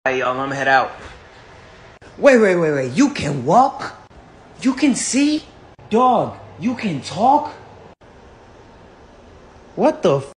Alright, y'all, I'm gonna head out. Wait. You can walk? You can see? Dog, you can talk? What the f?